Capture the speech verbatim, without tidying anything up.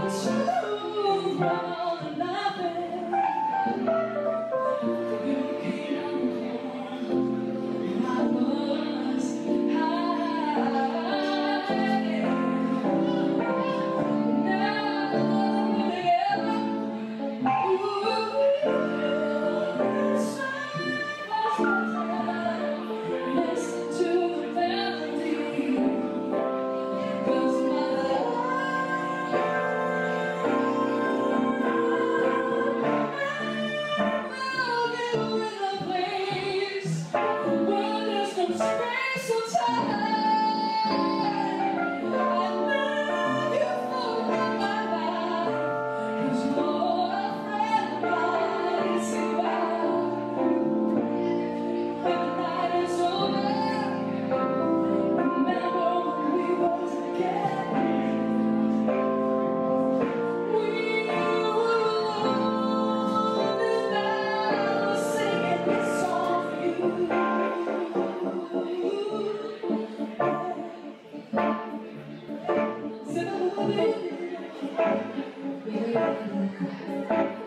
Truth round and laughing. You came on I was high. Now together, ooh, listen to the melody. 'Cause my space so tight, I love you for my life. 'Cause you're a friend of mine. Say bye when the night is over. Remember when we were together. We were alone and I was singing this song for you. Thank you.